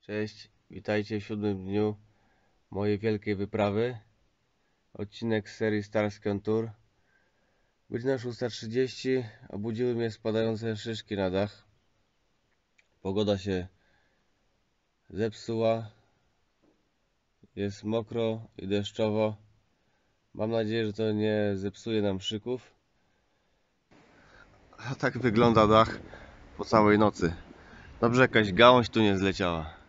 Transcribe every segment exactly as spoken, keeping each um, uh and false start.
Cześć, witajcie w siódmym dniu mojej wielkiej wyprawy. Odcinek z serii Starski on Tour. Godzina szósta trzydzieści. Obudziły mnie spadające szyszki na dach. Pogoda się zepsuła. Jest mokro i deszczowo. Mam nadzieję, że to nie zepsuje nam szyków. A tak wygląda dach po całej nocy. Dobrze, jakaś gałąź tu nie zleciała.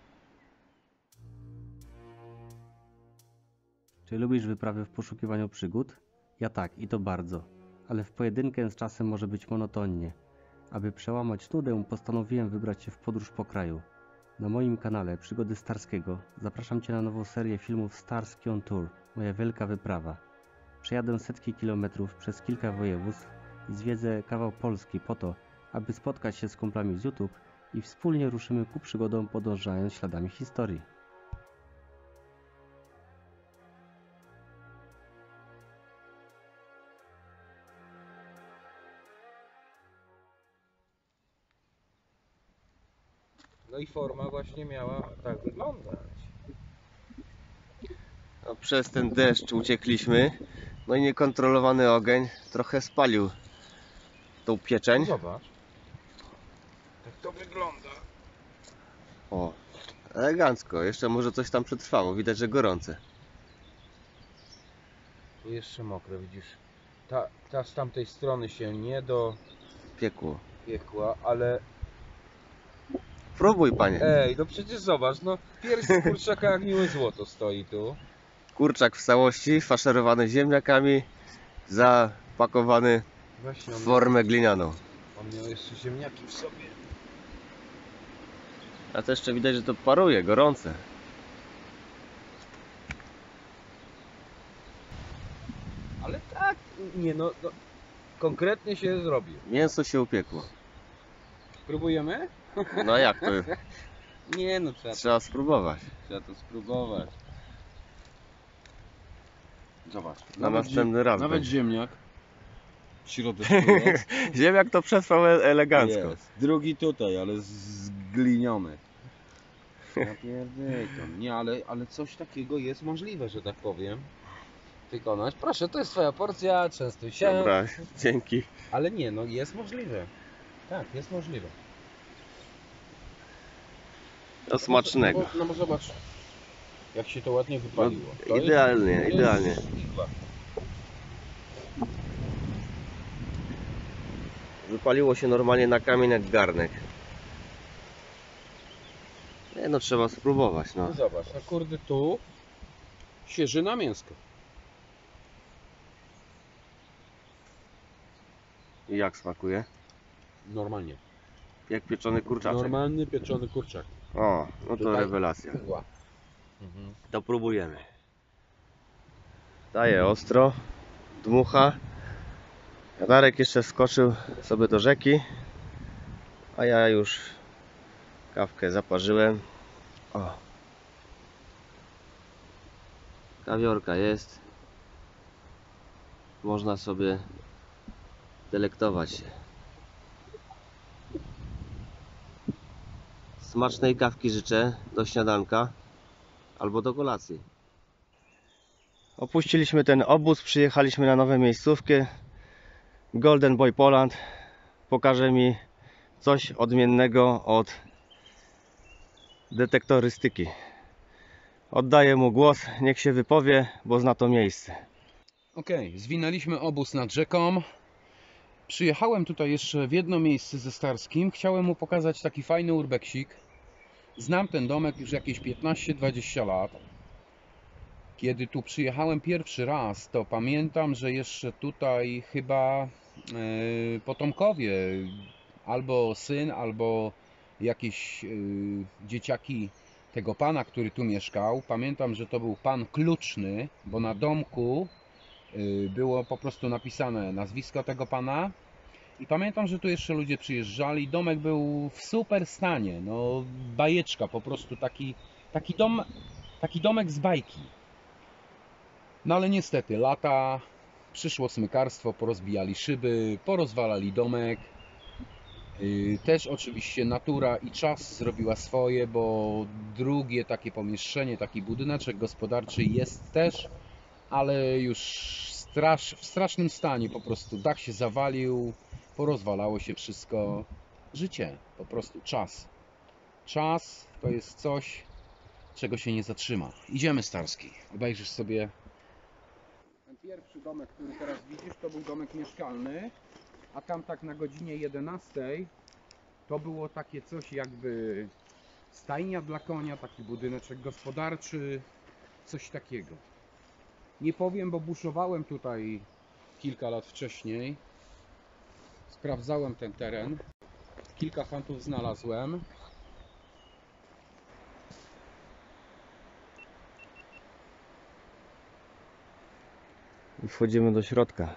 Czy lubisz wyprawy w poszukiwaniu przygód? Ja tak, i to bardzo, ale w pojedynkę z czasem może być monotonnie. Aby przełamać nudę, postanowiłem wybrać się w podróż po kraju. Na moim kanale Przygody Starskiego zapraszam Cię na nową serię filmów Starski on Tour, moja wielka wyprawa. Przejadę setki kilometrów przez kilka województw i zwiedzę kawał Polski po to, aby spotkać się z kumplami z YouTube i wspólnie ruszymy ku przygodom, podążając śladami historii. No i forma właśnie miała tak wyglądać. No, przez ten deszcz uciekliśmy. No i niekontrolowany ogień trochę spalił tą pieczeń. No zobacz. Tak to wygląda. O, elegancko. Jeszcze może coś tam przetrwało. Widać, że gorące. Tu jeszcze mokre, widzisz. Ta, ta z tamtej strony się nie Piekło. dopiekła, ale... Próbuj, panie. Ej, no przecież zobacz, no pierś z kurczaka jak miłe złoto stoi tu. Kurczak w całości, faszerowany ziemniakami, zapakowany Właśnie w on, formę glinianą. miał, on miał jeszcze ziemniaki w sobie. A to jeszcze widać, że to paruje, gorące. Ale tak, nie no, no konkretnie się zrobił. Mięso się upiekło. Próbujemy? No jak to? Nie no, trzeba, Trzeba spróbować. trzeba to spróbować. Zobacz. Na następny raz Nawet będzie. ziemniak. W środku jest. Ziemniak to przetrwał e- elegancko. Jest. Drugi tutaj, ale zgliniony. Ja pierdolę. Nie, ale, ale coś takiego jest możliwe, że tak powiem. Wykonać. Proszę, to jest twoja porcja, częstuj się. Dobra, dzięki. Ale nie, no jest możliwe. Tak, jest możliwe. Do smacznego. No bo, no bo zobacz, jak się to ładnie wypaliło. To No, idealnie, jest, idealnie. Jest igła. Wypaliło się normalnie na kamień jak garnek. Nie no, trzeba spróbować, no. No zobacz, a kurde tu świeżyna mięska. I jak smakuje? Normalnie. Jak pieczony kurczaczek. Normalny pieczony kurczak. O, no to Tutaj rewelacja. igła. Mhm. To próbujemy. Daje ostro, dmucha. Jadarek jeszcze wskoczył sobie do rzeki, a ja już kawkę zaparzyłem. O. Kawiorka jest. Można sobie delektować się. Smacznej kawki życzę do śniadanka albo do kolacji. Opuściliśmy ten obóz, przyjechaliśmy na nowe miejscówkę. Golden Boy Poland pokaże mi coś odmiennego od detektorystyki. Oddaję mu głos, niech się wypowie, bo zna to miejsce. Okej, okay, zwinęliśmy obóz nad rzeką. Przyjechałem tutaj jeszcze w jedno miejsce ze Starskim. Chciałem mu pokazać taki fajny urbeksik. Znam ten domek już jakieś piętnaście dwadzieścia lat. Kiedy tu przyjechałem pierwszy raz, to pamiętam, że jeszcze tutaj chyba yy, potomkowie, albo syn, albo jakieś yy, dzieciaki tego pana, który tu mieszkał. Pamiętam, że to był pan Kluczny, bo na domku yy, było po prostu napisane nazwisko tego pana. I pamiętam, że tu jeszcze ludzie przyjeżdżali. Domek był w super stanie, no bajeczka, po prostu taki, taki dom, taki domek z bajki. No ale niestety lata, przyszło smykarstwo, porozbijali szyby, porozwalali domek. Yy, Też oczywiście natura i czas zrobiła swoje, bo drugie takie pomieszczenie, taki budyneczek gospodarczy jest też, ale już strasz, w strasznym stanie, po prostu dach się zawalił, porozwalało się wszystko. Życie, po prostu czas. Czas to jest coś, czego się nie zatrzyma. Idziemy, Starski, obejrzysz sobie. Ten pierwszy domek, który teraz widzisz, to był domek mieszkalny, a tam tak na godzinie jedenastej to było takie coś jakby stajnia dla konia, taki budyneczek gospodarczy, coś takiego. Nie powiem, bo buszowałem tutaj kilka lat wcześniej. Sprawdzałem ten teren. Kilka chantów znalazłem. I wchodzimy do środka.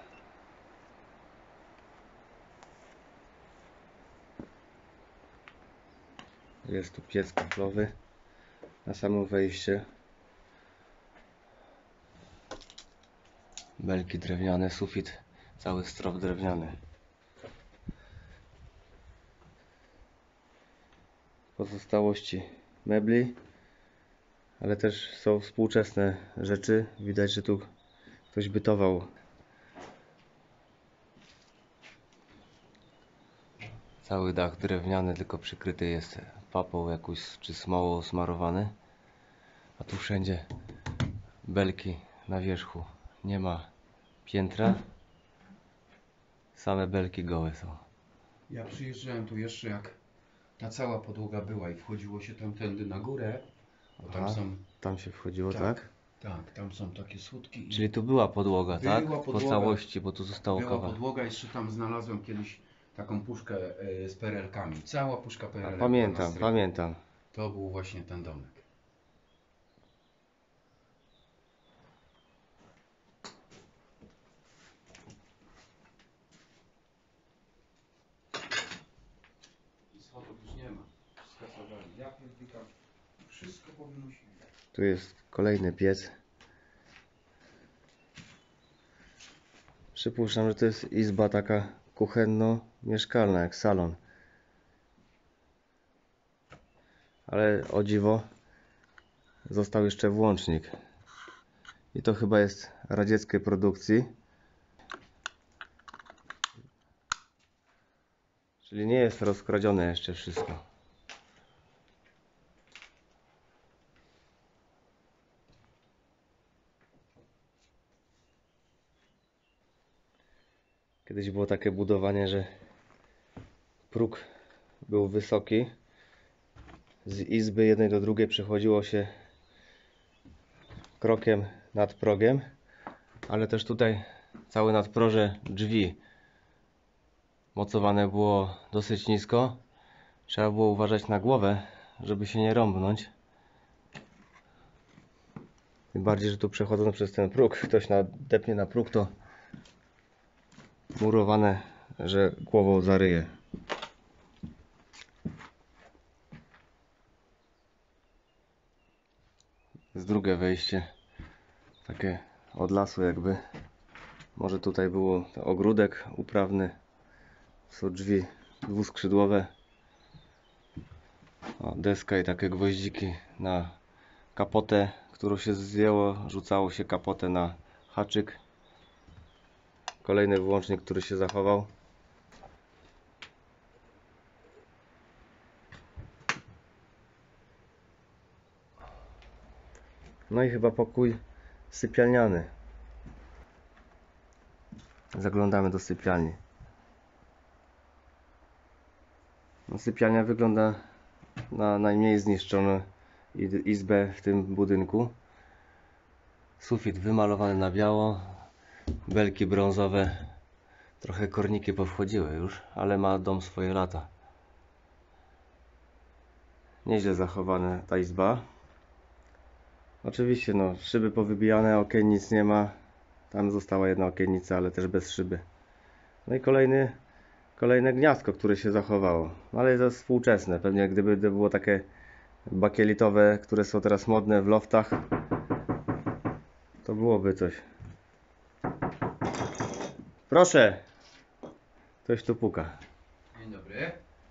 Jest tu piec kaflowy na samo wejście. Belki drewniane, sufit, cały strop drewniany. Pozostałości mebli, ale też są współczesne rzeczy. Widać, że tu ktoś bytował. Cały dach drewniany, tylko przykryty jest papą jakąś czy smołą smarowany. A tu wszędzie belki na wierzchu. Nie ma piętra. Same belki gołe są. Ja przyjeżdżałem tu jeszcze jak ta cała podłoga była i wchodziło się tamtędy na górę. Bo tam Aha, są, tam się wchodziło, tak, tak? tak, tam są takie słupki. Czyli tu była podłoga, Była tak? podłoga. Po całości, bo tu zostało Była kawa. podłoga, jeszcze tam znalazłem kiedyś taką puszkę e, z perelkami. Cała puszka A perelek. pamiętam, była na strychu. pamiętam. To był właśnie ten domek. I schodów już nie ma. Skasowali. Ja pierdykam. Wszystko powynosiłem. Tu jest kolejny piec. Przypuszczam, że to jest izba taka kuchenno-mieszkalna, jak salon. Ale o dziwo został jeszcze włącznik. I to chyba jest radzieckiej produkcji. Czyli nie jest rozkradzione jeszcze wszystko. Kiedyś było takie budowanie, że próg był wysoki. Z izby jednej do drugiej przechodziło się krokiem nad progiem, ale też tutaj całe nadproże drzwi mocowane było dosyć nisko. Trzeba było uważać na głowę, żeby się nie rąbnąć. Tym bardziej, że tu przechodząc przez ten próg, ktoś nadepnie na próg, to murowane, że głową zaryje. Z drugie wejście, takie od lasu jakby. Może tutaj było ogródek uprawny. Są drzwi dwuskrzydłowe. O, deska i takie gwoździki na kapotę, którą się zdjęło. Rzucało się kapotę na haczyk. Kolejny włącznik, który się zachował. No i chyba pokój sypialniany. Zaglądamy do sypialni. No, sypialnia wygląda na najmniej zniszczoną izbę w tym budynku. Sufit wymalowany na biało. Belki brązowe. Trochę korniki powchodziły już, ale ma dom swoje lata. Nieźle zachowana ta izba. Oczywiście no, szyby powybijane, okien nic nie ma. Tam została jedna okienica, ale też bez szyby. No i kolejny, kolejne gniazdko, które się zachowało. No, ale jest współczesne. Pewnie gdyby to było takie bakielitowe, które są teraz modne w loftach, to byłoby coś. Proszę! Ktoś tu puka. Dzień dobry.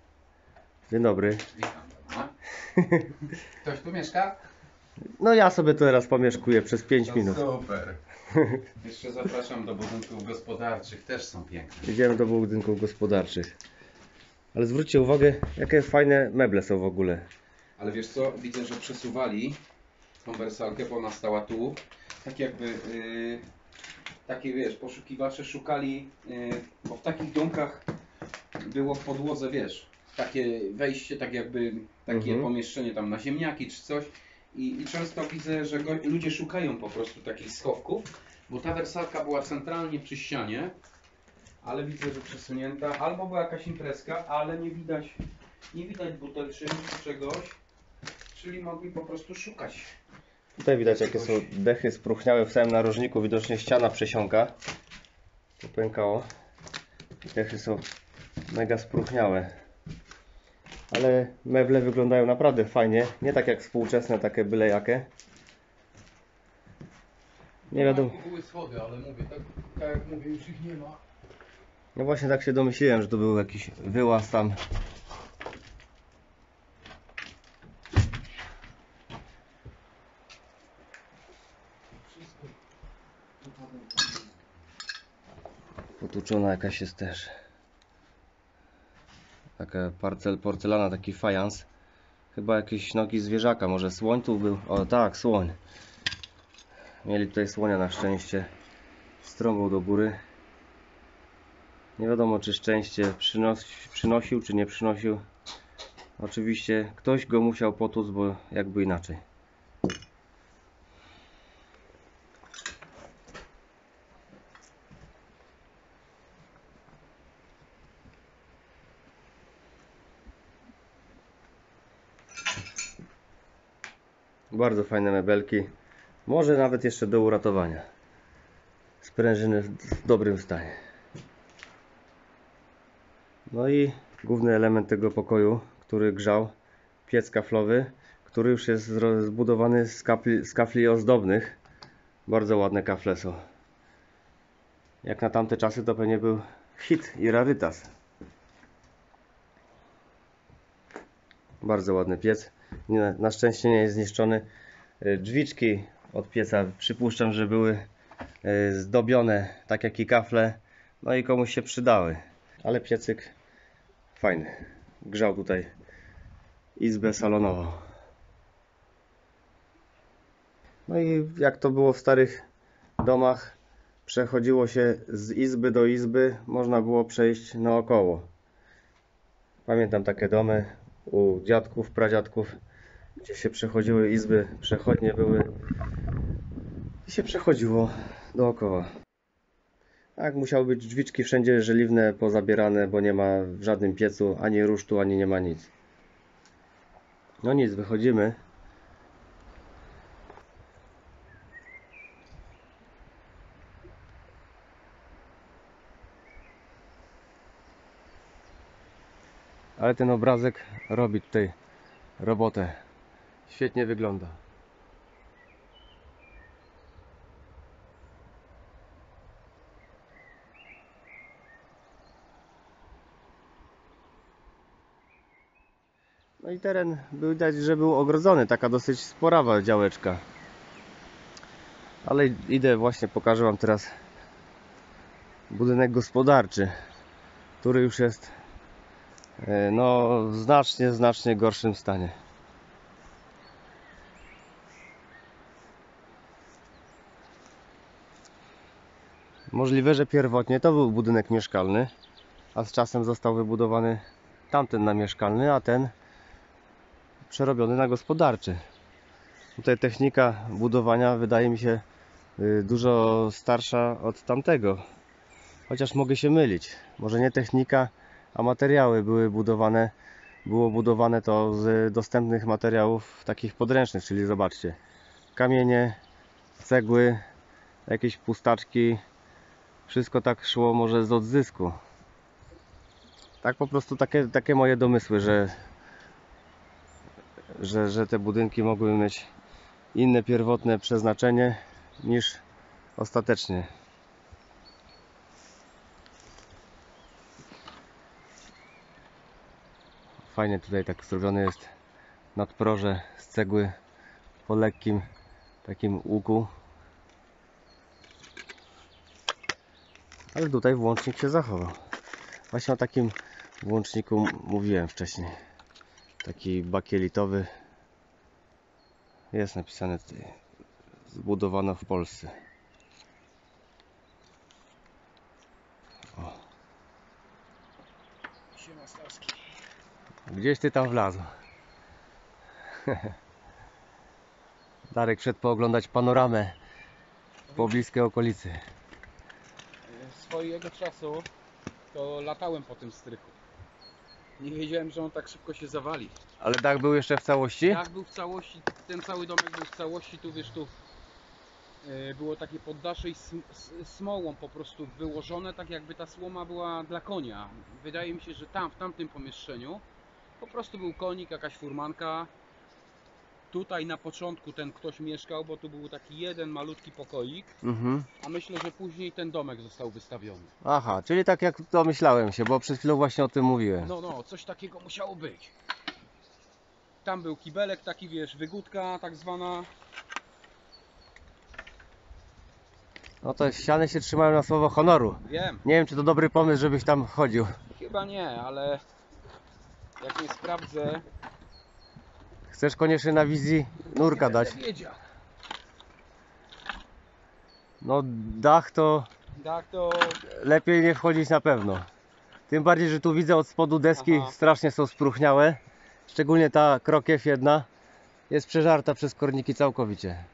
Dzień dobry. Witam pana. Ktoś tu mieszka? No ja sobie teraz pomieszkuję przez pięć minut. Super. Jeszcze zapraszam do budynków gospodarczych, też są piękne. Idziemy do budynków gospodarczych. Ale zwróćcie uwagę, jakie fajne meble są w ogóle. Ale wiesz co, widzę, że przesuwali tą wersalkę, bo ona stała tu. Tak jakby, yy, takie wiesz, poszukiwacze szukali, yy, bo w takich domkach było w podłodze, wiesz, takie wejście, tak jakby, takie Mhm. pomieszczenie tam na ziemniaki czy coś. I, i często widzę, że go, ludzie szukają po prostu takich schowków, bo ta wersalka była centralnie przy ścianie, ale widzę, że przesunięta, albo była jakaś imprezka, ale nie widać, nie widać butelczyny czy czegoś, czyli mogli po prostu szukać. Tutaj widać, jakie są dechy spróchniałe w całym narożniku. Widocznie ściana przesiąka. Popękało. Dechy są mega spróchniałe. Ale meble wyglądają naprawdę fajnie. Nie tak jak współczesne, takie byle jakie. Nie wiadomo. Były schody, ale mówię, tak, tak jak mówię, już ich nie ma. No właśnie tak się domyśliłem, że to był jakiś wyłaz tam. Potłuczona jakaś jest też. Taka parcel, porcelana, taki fajans. Chyba jakieś nogi zwierzaka, może słoń tu był? O tak, słoń. Mieli tutaj słonia na szczęście. Strąbą do góry. Nie wiadomo, czy szczęście przynos, przynosił, czy nie przynosił. Oczywiście ktoś go musiał potłuc, bo jakby inaczej. Bardzo fajne mebelki. Może nawet jeszcze do uratowania. Sprężyny w dobrym stanie. No i główny element tego pokoju, który grzał, piec kaflowy, który już jest zbudowany z kafli, z kafli ozdobnych. Bardzo ładne kafle są. Jak na tamte czasy to pewnie był hit i rarytas. Bardzo ładny piec. Nie, na szczęście nie jest zniszczony. Drzwiczki od pieca przypuszczam, że były zdobione tak jak i kafle. No i komuś się przydały. Ale piecyk fajny. Grzał tutaj izbę salonową. No i jak to było w starych domach, przechodziło się z izby do izby, można było przejść naokoło. Pamiętam takie domy u dziadków, pradziadków, gdzie się przechodziły izby, przechodnie były i się przechodziło dookoła. Tak, musiały być drzwiczki wszędzie żeliwne, pozabierane, bo nie ma w żadnym piecu ani rusztu, ani nie ma nic. No nic, wychodzimy. Ale ten obrazek robi tutaj robotę. Świetnie wygląda. No i teren widać, że był ogrodzony, taka dosyć sporawa działeczka. Ale idę właśnie, pokażę wam teraz budynek gospodarczy, który już jest no w znacznie, znacznie gorszym stanie. Możliwe, że pierwotnie to był budynek mieszkalny, a z czasem został wybudowany tamten na mieszkalny, a ten przerobiony na gospodarczy. Tutaj technika budowania wydaje mi się dużo starsza od tamtego. Chociaż mogę się mylić. Może nie technika, a materiały były budowane. Było budowane to z dostępnych materiałów takich podręcznych, czyli zobaczcie. Kamienie, cegły, jakieś pustaczki. Wszystko tak szło może z odzysku. Tak po prostu takie, takie moje domysły, że, że, że te budynki mogły mieć inne pierwotne przeznaczenie niż ostatecznie. Fajnie tutaj tak zrobione jest nadproże z cegły po lekkim takim łuku. Ale tutaj włącznik się zachował. Właśnie o takim włączniku mówiłem wcześniej. Taki bakielitowy. Jest napisane tutaj. Zbudowano w Polsce. O. Siema Starski. Gdzieś ty tam wlazł. Darek wszedł pooglądać panoramę po bliskiej okolicy. Swojego czasu to latałem po tym strychu. Nie wiedziałem, że on tak szybko się zawali. Ale dach był jeszcze w całości? Jak był w całości, ten cały domek był w całości, tu wiesz, tu e, było takie poddasze i sm smołą po prostu wyłożone, tak jakby ta słoma była dla konia. Wydaje mi się, że tam, w tamtym pomieszczeniu po prostu był konik, jakaś furmanka. Tutaj na początku ten ktoś mieszkał, bo tu był taki jeden malutki pokoik, Mhm. a myślę, że później ten domek został wystawiony. Aha, czyli tak jak domyślałem się, bo przed chwilą właśnie o tym mówiłem. No, no, coś takiego musiało być. Tam był kibelek taki, wiesz, wygódka tak zwana. No to ściany się trzymają na słowo honoru. Wiem, Nie wiem, czy to dobry pomysł, żebyś tam chodził. chyba nie, ale jak nie sprawdzę, Chcesz koniecznie na wizji nurka nie dać. będę wiedział. No dach to Tak to lepiej nie wchodzić na pewno. Tym bardziej, że tu widzę od spodu deski Aha. strasznie są spróchniałe. Szczególnie ta krokiew jedna jest przeżarta przez korniki całkowicie.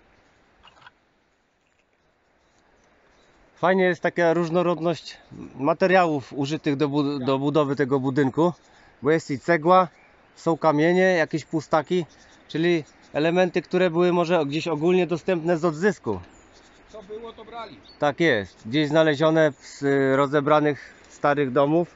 Fajnie jest taka różnorodność materiałów użytych do, bu do budowy tego budynku, bo jest i cegła, są kamienie, jakieś pustaki, czyli elementy, które były może gdzieś ogólnie dostępne z odzysku. co było, to brali. Tak jest, gdzieś znalezione z rozebranych starych domów.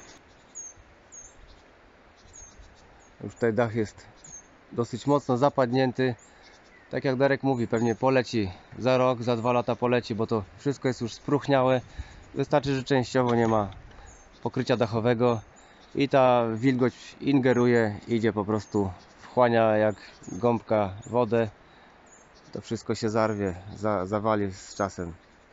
Już tutaj dach jest dosyć mocno zapadnięty. Tak jak Darek mówi, pewnie poleci za rok, za dwa lata poleci, bo to wszystko jest już spróchniałe. Wystarczy, że częściowo nie ma pokrycia dachowego i ta wilgoć ingeruje, idzie po prostu, wchłania jak gąbka wodę. To wszystko się zarwie, za, zawali z czasem.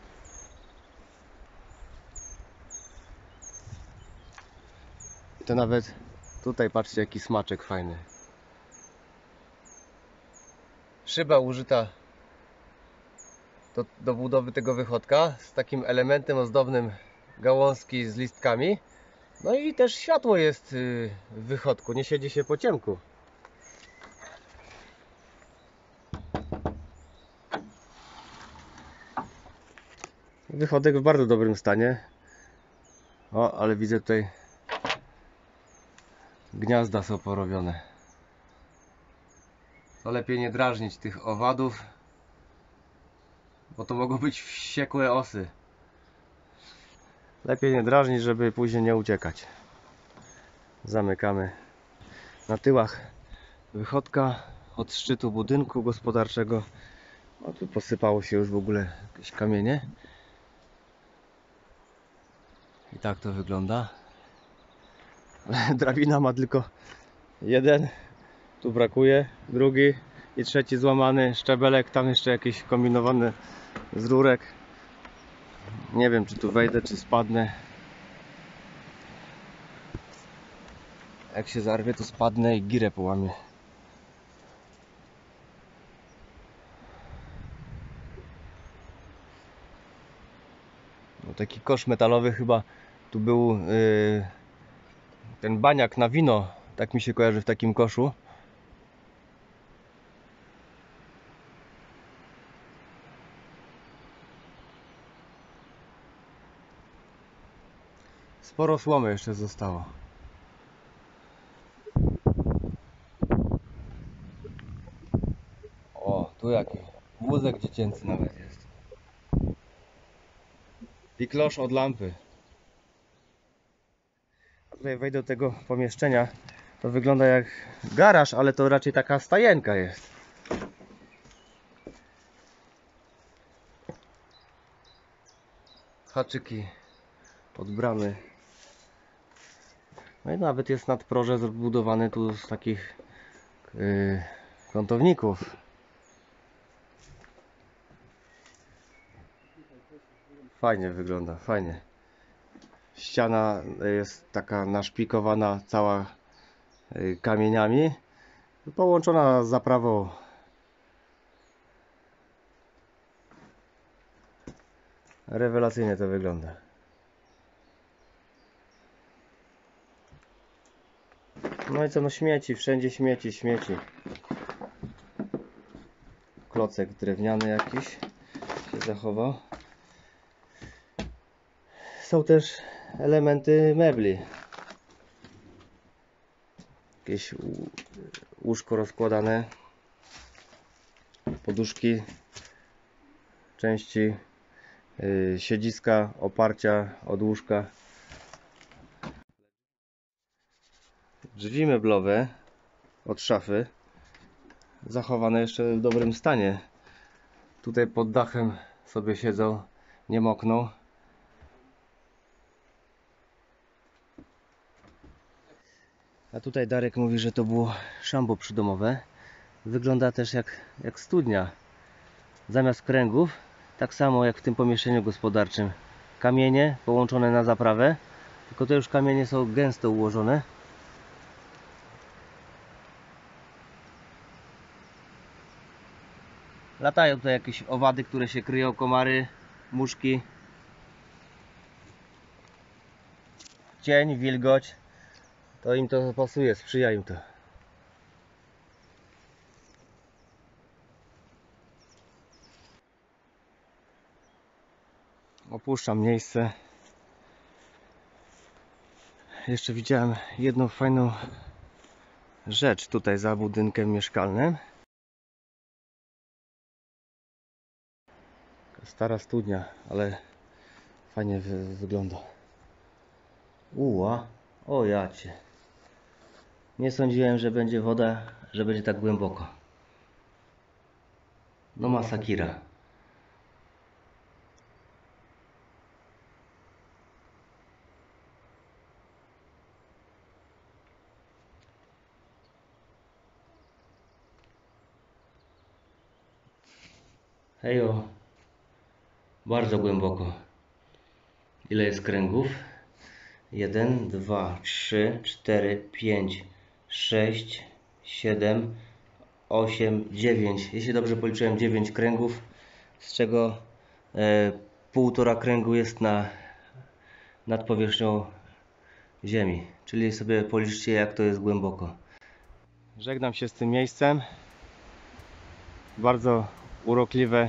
To nawet tutaj patrzcie, jaki smaczek fajny. Szyba użyta do, do budowy tego wychodka z takim elementem ozdobnym gałązki z listkami. No i też światło jest w wychodku, nie siedzi się po ciemku. Wychodek w bardzo dobrym stanie. O, ale widzę tutaj gniazda są porobione. To lepiej nie drażnić tych owadów, bo to mogą być wściekłe osy. Lepiej nie drażnić, żeby później nie uciekać. Zamykamy. Na tyłach wychodka od szczytu budynku gospodarczego. O, tu posypało się już w ogóle jakieś kamienie. I tak to wygląda. Drabina ma tylko jeden. Tu brakuje. Drugi i trzeci złamany szczebelek. Tam jeszcze jakieś kombinowane z rurek. Nie wiem, czy tu wejdę, czy spadnę. Jak się zarwie, to spadnę i girę połamię. No, taki kosz metalowy chyba tu był yy, ten baniak na wino, tak mi się kojarzy w takim koszu. Sporo słomy jeszcze zostało. O, tu jaki wózek dziecięcy nawet jest. I klosz od lampy. Tutaj wejdę do tego pomieszczenia. To wygląda jak garaż, ale to raczej taka stajenka jest. Haczyki od bramy. No i nawet jest nadproże zbudowany tu z takich yy, kątowników. Fajnie wygląda, fajnie. Ściana jest taka naszpikowana cała yy, kamieniami, połączona z zaprawą. Rewelacyjnie to wygląda. No i co, no śmieci, wszędzie śmieci, śmieci. Klocek drewniany jakiś się zachował. Są też elementy mebli. Jakieś łóżko rozkładane, poduszki, części yy, siedziska, oparcia od łóżka. Drzwi meblowe od szafy zachowane jeszcze w dobrym stanie. Tutaj pod dachem sobie siedzą, nie mokną. A tutaj Darek mówi, że to było szambo przydomowe. Wygląda też jak, jak studnia. Zamiast kręgów, tak samo jak w tym pomieszczeniu gospodarczym, kamienie połączone na zaprawę, tylko to już kamienie są gęsto ułożone. Latają tutaj jakieś owady, które się kryją, komary, muszki. Cień, wilgoć. To im to pasuje, sprzyja im to. Opuszczam miejsce. Jeszcze widziałem jedną fajną rzecz tutaj za budynkiem mieszkalnym. Stara studnia, ale fajnie wy wygląda. Uła, o jacie. Nie sądziłem, że będzie woda, że będzie tak głęboko. No masakira. Hejo. Bardzo głęboko. Ile jest kręgów? jeden, dwa, trzy, cztery, pięć, sześć, siedem, osiem, dziewięć. Jeśli dobrze policzyłem, dziewięć kręgów, z czego e, półtora kręgu jest na nad powierzchnią ziemi. Czyli sobie policzcie, jak to jest głęboko. Żegnam się z tym miejscem. Bardzo urokliwe.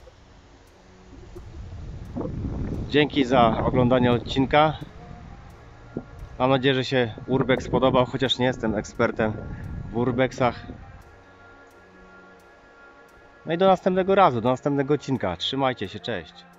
Dzięki za oglądanie odcinka. Mam nadzieję, że się urbex podobał, chociaż nie jestem ekspertem w urbexach. No i do następnego razu, do następnego odcinka. Trzymajcie się, cześć.